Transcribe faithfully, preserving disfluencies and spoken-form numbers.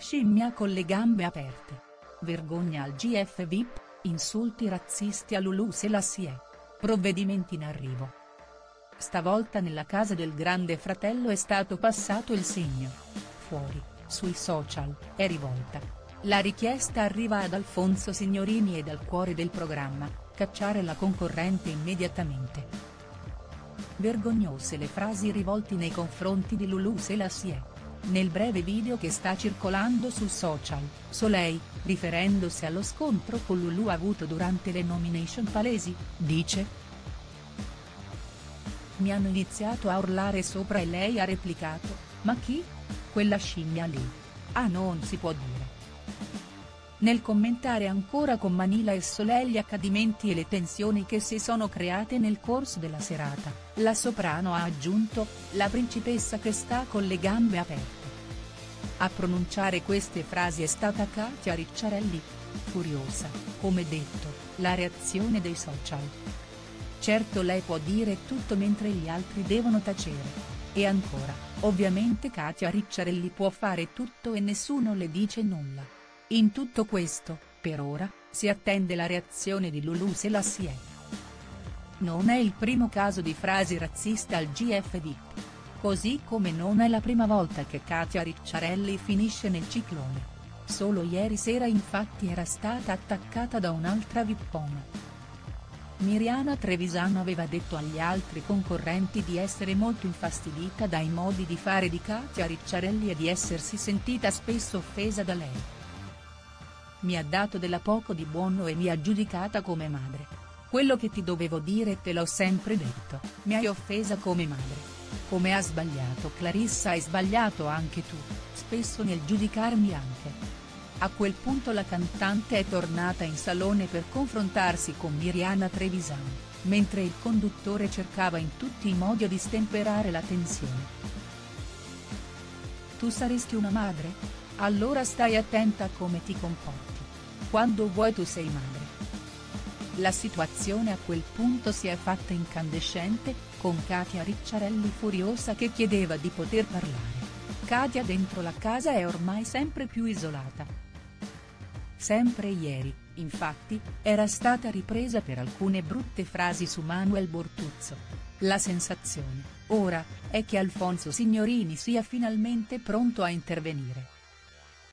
Scimmia con le gambe aperte. Vergogna al G F V I P, insulti razzisti a Lulù Selassie. Provvedimenti in arrivo. Stavolta nella casa del Grande Fratello è stato passato il segno. Fuori, sui social, è rivolta. La richiesta arriva ad Alfonso Signorini e dal cuore del programma, cacciare la concorrente immediatamente. Vergognose le frasi rivolti nei confronti di Lulù Selassie. Nel breve video che sta circolando sul social, Soleil, riferendosi allo scontro con Lulù avuto durante le nomination palesi, dice: "Mi hanno iniziato a urlare sopra e lei ha replicato, ma chi? Quella scimmia lì. Ah, non si può dire". Nel commentare ancora con Manila e Soleil gli accadimenti e le tensioni che si sono create nel corso della serata, la soprano ha aggiunto: "La principessa che sta con le gambe aperte". A pronunciare queste frasi è stata Katia Ricciarelli. Furiosa, come detto, la reazione dei social. Certo, lei può dire tutto mentre gli altri devono tacere. E ancora, ovviamente Katia Ricciarelli può fare tutto e nessuno le dice nulla. In tutto questo, per ora, si attende la reazione di Lulù Selassie. Non è il primo caso di frasi razziste al G F V I P. Così come non è la prima volta che Katia Ricciarelli finisce nel ciclone. Solo ieri sera infatti era stata attaccata da un'altra vippona. Miriana Trevisano aveva detto agli altri concorrenti di essere molto infastidita dai modi di fare di Katia Ricciarelli e di essersi sentita spesso offesa da lei. "Mi ha dato della poco di buono e mi ha giudicata come madre. Quello che ti dovevo dire te l'ho sempre detto, mi hai offesa come madre. Come ha sbagliato Clarissa hai sbagliato anche tu, spesso nel giudicarmi anche". A quel punto la cantante è tornata in salone per confrontarsi con Miriana Trevisano, mentre il conduttore cercava in tutti i modi di stemperare la tensione. "Tu saresti una madre? Allora stai attenta a come ti comporti. Quando vuoi tu sei madre". La situazione a quel punto si è fatta incandescente, con Katia Ricciarelli furiosa che chiedeva di poter parlare. Katia dentro la casa è ormai sempre più isolata. Sempre ieri, infatti, era stata ripresa per alcune brutte frasi su Manuel Bortuzzo. La sensazione, ora, è che Alfonso Signorini sia finalmente pronto a intervenire.